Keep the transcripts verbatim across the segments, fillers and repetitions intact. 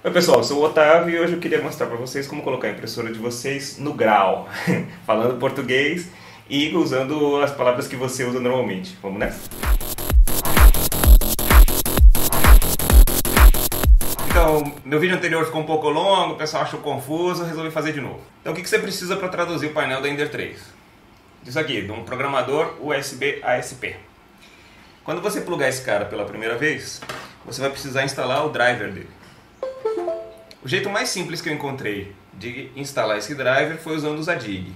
Oi pessoal, eu sou o Otávio e hoje eu queria mostrar para vocês como colocar a impressora de vocês no grau, falando português e usando as palavras que você usa normalmente. Vamos nessa? Então, meu vídeo anterior ficou um pouco longo, o pessoal achou confuso, resolvi fazer de novo. Então o que você precisa para traduzir o painel da Ender três? Isso aqui, de um programador U S B A S P. Quando você plugar esse cara pela primeira vez, você vai precisar instalar o driver dele. O jeito mais simples que eu encontrei de instalar esse driver foi usando o Zadig.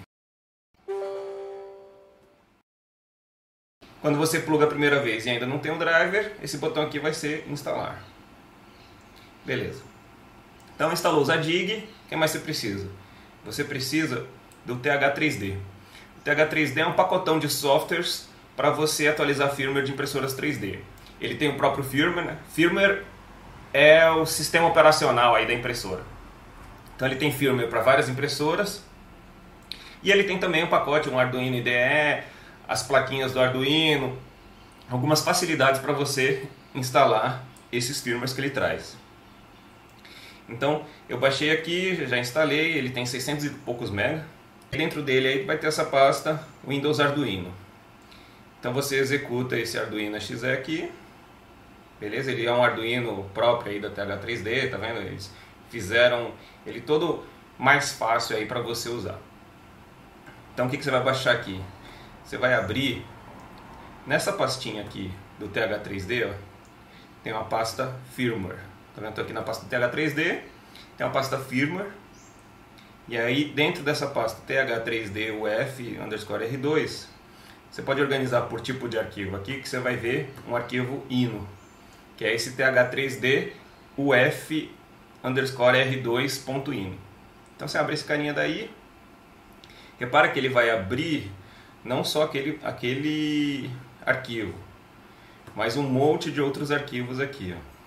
Quando você pluga a primeira vez e ainda não tem o driver, esse botão aqui vai ser instalar. Beleza. Então instalou o Zadig, o que mais você precisa? Você precisa do T H três D. O T H três D é um pacotão de softwares para você atualizar firmware de impressoras três D. Ele tem o próprio firmware, né? Firmware é o sistema operacional aí da impressora. Então ele tem firmware para várias impressoras e ele tem também um pacote, um Arduino I D E, as plaquinhas do Arduino, algumas facilidades para você instalar esses firmwares que ele traz. Então eu baixei aqui, já instalei, ele tem seiscentos e poucos mega. Dentro dele aí vai ter essa pasta Windows Arduino. Então você executa esse Arduino X E aqui. Beleza? Ele é um Arduino próprio aí da T H três D, tá vendo? Eles fizeram ele todo mais fácil aí para você usar. Então o que, que você vai baixar aqui? Você vai abrir nessa pastinha aqui do T H três D, ó, tem uma pasta firmware. Tá vendo? Tô aqui na pasta do T H três D, tem uma pasta firmware. E aí dentro dessa pasta T H três D U F underscore R dois, você pode organizar por tipo de arquivo aqui, que você vai ver um arquivo ino, que é esse T H três D U F underscore R dois ponto ino. Então você abre esse carinha daí, repara que ele vai abrir não só aquele, aquele arquivo, mas um monte de outros arquivos aqui, ó.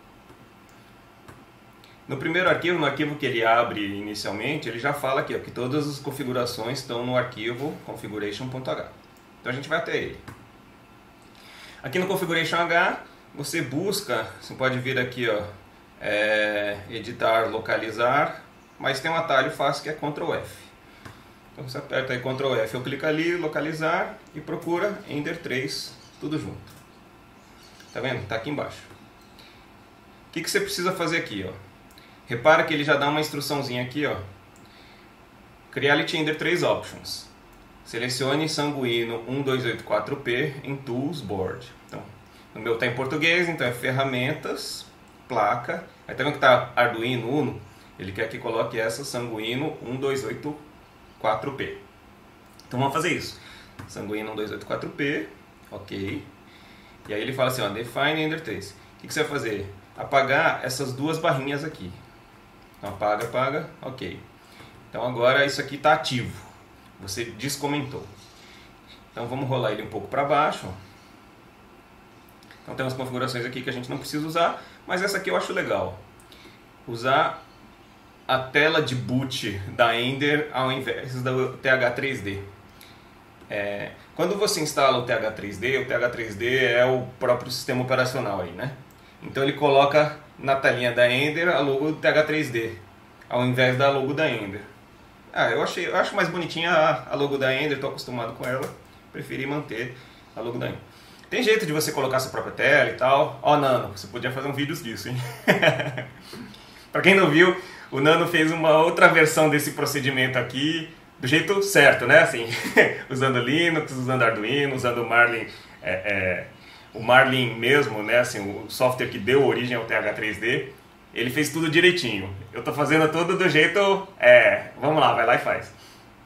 No primeiro arquivo, no arquivo que ele abre inicialmente, ele já fala aqui, ó, que todas as configurações estão no arquivo configuration ponto h. Então a gente vai até ele. Aqui no configuration ponto h, você busca, você pode vir aqui, ó, é, editar, localizar, mas tem um atalho fácil que é control F. Então você aperta aí control F, eu clico ali, localizar e procura Ender três, tudo junto. Tá vendo? Tá aqui embaixo. O que, que você precisa fazer aqui, ó? Repara que ele já dá uma instruçãozinha aqui, ó. Creality Ender três Options. Selecione Sanguino um dois oito quatro P em Tools Board. Então, no meu tá em português, então é ferramentas, placa. Aí tá vendo que tá Arduino Uno? Ele quer que coloque essa Sanguino um dois oito quatro P. Então vamos fazer isso. Sanguino um dois oito quatro P, ok. E aí ele fala assim, ó, Define Ender três. O que, que você vai fazer? Apagar essas duas barrinhas aqui. Então apaga, apaga, ok. Então agora isso aqui está ativo. Você descomentou. Então vamos rolar ele um pouco para baixo. Então tem umas configurações aqui que a gente não precisa usar, mas essa aqui eu acho legal. Usar a tela de boot da Ender ao invés do T H três D. É, quando você instala o T H três D, o T H três D é o próprio sistema operacional aí, né? Então ele coloca na telinha da Ender a logo do T H três D, ao invés da logo da Ender. Ah, eu, achei, eu acho mais bonitinha a, a logo da Ender, estou acostumado com ela, preferi manter a logo da Ender. Tem jeito de você colocar sua própria tela e tal. Ó, oh, Nano, você podia fazer um vídeo disso, hein? Para quem não viu, o Nano fez uma outra versão desse procedimento aqui, do jeito certo, né? Assim, usando Linux, usando Arduino, usando o Marlin... É, é, o Marlin mesmo, né, assim, o software que deu origem ao T H três D, ele fez tudo direitinho. Eu tô fazendo tudo do jeito, é, vamos lá, vai lá e faz.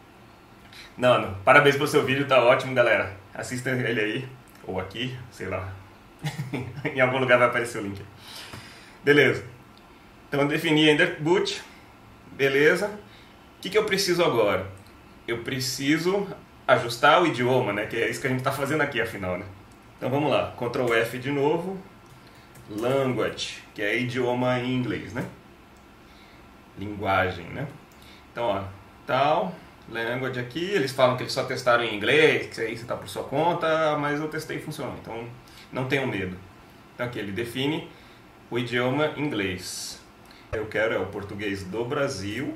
Nano, parabéns pelo seu vídeo, tá ótimo, galera. Assista ele aí, ou aqui, sei lá. Em algum lugar vai aparecer o link. Beleza. Então eu defini Ender Boot, beleza. O que, que eu preciso agora? Eu preciso ajustar o idioma, né, que é isso que a gente tá fazendo aqui, afinal, né. Então vamos lá, control F de novo, Language, que é idioma em inglês, né? Linguagem, né? Então, ó, tal, Language aqui, eles falam que eles só testaram em inglês, que aí você está por sua conta, mas eu testei e funcionou, então não tenham medo. Então aqui ele define o idioma inglês. Eu quero é o português do Brasil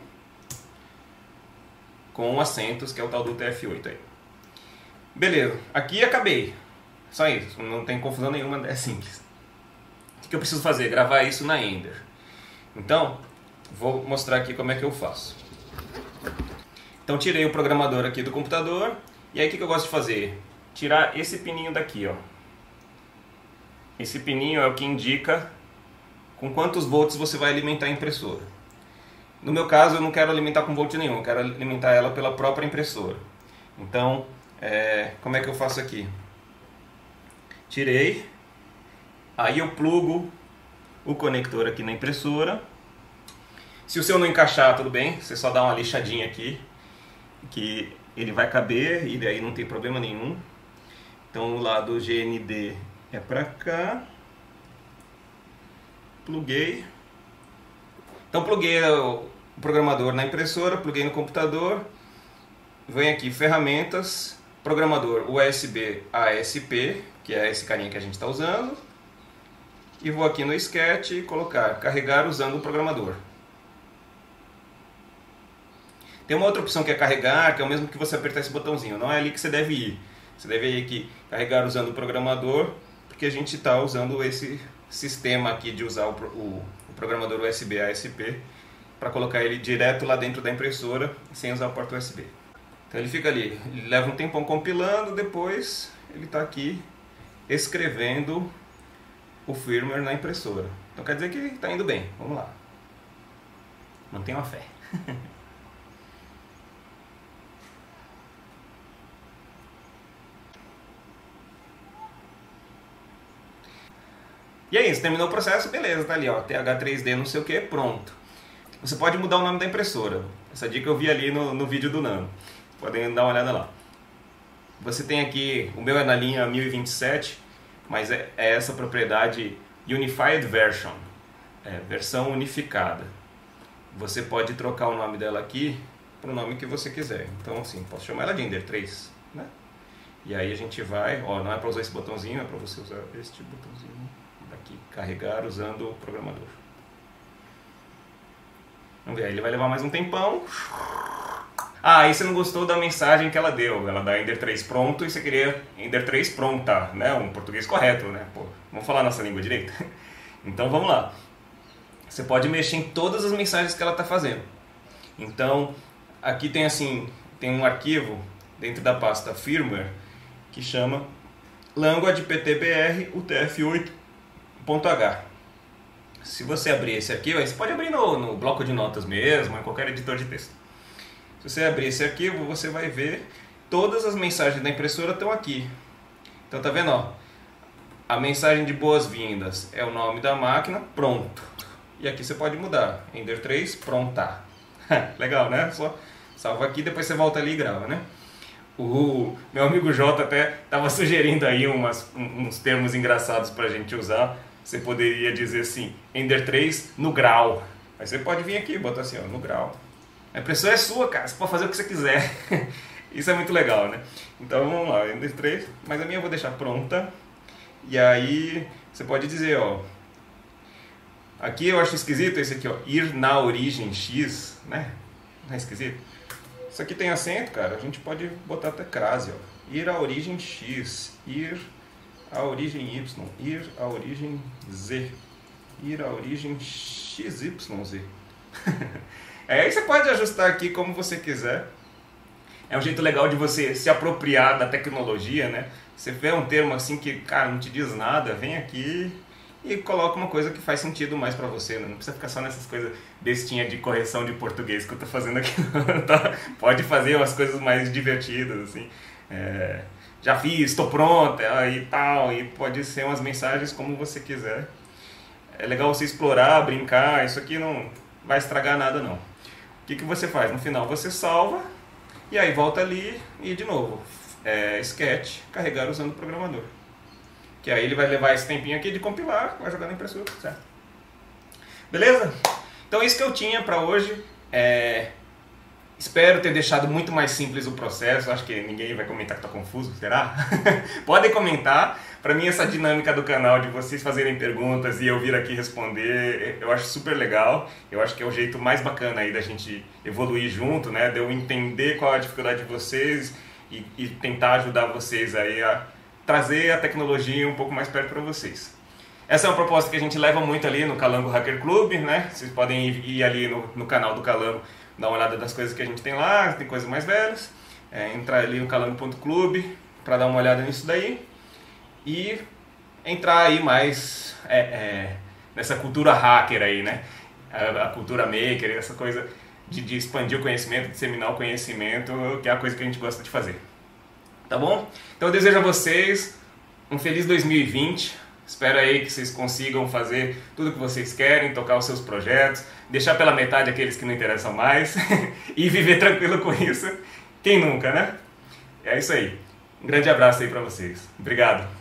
com acentos, que é o tal do T F oito aí. Beleza, aqui acabei. Só isso, não tem confusão nenhuma, é simples. O que eu preciso fazer? Gravar isso na Ender. Então, vou mostrar aqui como é que eu faço. Então tirei o programador aqui do computador. E aí o que eu gosto de fazer? Tirar esse pininho daqui, ó. Esse pininho é o que indica com quantos volts você vai alimentar a impressora. No meu caso eu não quero alimentar com volt nenhum, eu quero alimentar ela pela própria impressora. Então, é, como é que eu faço aqui? Tirei, aí eu plugo o conector aqui na impressora. Se o seu não encaixar, tudo bem, você só dá uma lixadinha aqui, que ele vai caber e daí não tem problema nenhum. Então o lado G N D é pra cá. Pluguei. Então pluguei o programador na impressora, pluguei no computador. Vem aqui ferramentas, programador U S B A S P, que é esse carinha que a gente está usando. E vou aqui no Sketch e colocar carregar usando o programador. Tem uma outra opção que é carregar, que é o mesmo que você apertar esse botãozinho. Não é ali que você deve ir. Você deve ir aqui, carregar usando o programador, porque a gente está usando esse sistema aqui de usar o, o, o programador U S B A S P para colocar ele direto lá dentro da impressora, sem usar a porta U S B. Então ele fica ali, ele leva um tempão compilando, depois ele está aqui escrevendo o firmware na impressora. Então quer dizer que está indo bem. Vamos lá. Mantenha a fé. E é isso, terminou o processo, beleza, tá ali, ó, T H três D não sei o que, pronto. Você pode mudar o nome da impressora. Essa dica eu vi ali no, no vídeo do Nano. Podem dar uma olhada lá. Você tem aqui, o meu é na linha mil e vinte e sete, mas é, é essa propriedade Unified Version, é, versão unificada. Você pode trocar o nome dela aqui para o nome que você quiser. Então assim, posso chamar ela de Ender três, né? E aí a gente vai, ó, não é para usar esse botãozinho, é para você usar este botãozinho. Aqui, carregar usando o programador. Vamos ver, ele vai levar mais um tempão. Ah, aí você não gostou da mensagem que ela deu. Ela dá Ender três pronto e você queria Ender três pronta, né? Um português correto, né? Pô, vamos falar nossa língua direito? Então vamos lá. Você pode mexer em todas as mensagens que ela está fazendo. Então, aqui tem assim, tem um arquivo dentro da pasta firmware que chama language ptbr U T F oito ponto H. Se você abrir esse arquivo, aí você pode abrir no, no bloco de notas mesmo, em qualquer editor de texto. Se você abrir esse arquivo, você vai ver todas as mensagens da impressora estão aqui. Então tá vendo, ó? A mensagem de boas-vindas é o nome da máquina, pronto. E aqui você pode mudar, Ender três, pronta. Legal, né? Só salva aqui, depois você volta ali e grava, né? O meu amigo Jota até estava sugerindo aí umas, uns termos engraçados para a gente usar. Você poderia dizer assim, Ender três no grau. Aí você pode vir aqui e botar assim, ó, no grau. A impressora é sua, cara, você pode fazer o que você quiser. Isso é muito legal, né? Então vamos lá, Ender três, mas a minha eu vou deixar pronta. E aí você pode dizer, ó, aqui eu acho esquisito esse aqui, ó, ir na origem X, né? Não é esquisito? Isso aqui tem acento, cara, a gente pode botar até crase, ó. Ir à origem X, ir à origem Y, ir à origem Z, ir à origem X Y Z. É, aí você pode ajustar aqui como você quiser. É um jeito legal de você se apropriar da tecnologia, né? Você vê um termo assim que, cara, não te diz nada, vem aqui e coloca uma coisa que faz sentido mais pra você, né? Não precisa ficar só nessas coisas bestinhas de correção de português que eu tô fazendo aqui. Tá? Pode fazer umas coisas mais divertidas, assim. É, já fiz, estou pronta e tal, e pode ser umas mensagens como você quiser. É legal você explorar, brincar, isso aqui não vai estragar nada não. O que, que você faz? No final você salva e aí volta ali e de novo, é, sketch, carregar usando o programador. Que aí ele vai levar esse tempinho aqui de compilar, vai jogar na impressora, certo? Beleza? Então isso que eu tinha para hoje. É... Espero ter deixado muito mais simples o processo. Acho que ninguém vai comentar que está confuso, será? Podem comentar, Para mim essa dinâmica do canal de vocês fazerem perguntas e eu vir aqui responder, eu acho super legal. Eu acho que é o jeito mais bacana aí da gente evoluir junto, né? De eu entender qual é a dificuldade de vocês e, e tentar ajudar vocês aí a trazer a tecnologia um pouco mais perto para vocês. Essa é uma proposta que a gente leva muito ali no Calango Hacker Club, né? Vocês podem ir, ir ali no, no canal do Calango, dar uma olhada das coisas que a gente tem lá, tem coisas mais velhas. É, entrar ali no calango ponto club para dar uma olhada nisso daí e entrar aí mais é, é, nessa cultura hacker aí, né? A, a cultura maker, essa coisa de, de expandir o conhecimento, disseminar o conhecimento, que é a coisa que a gente gosta de fazer. Tá bom? Então eu desejo a vocês um feliz dois mil e vinte. Espero aí que vocês consigam fazer tudo o que vocês querem, tocar os seus projetos, deixar pela metade aqueles que não interessam mais e viver tranquilo com isso. Quem nunca, né? É isso aí. Um grande abraço aí pra vocês. Obrigado.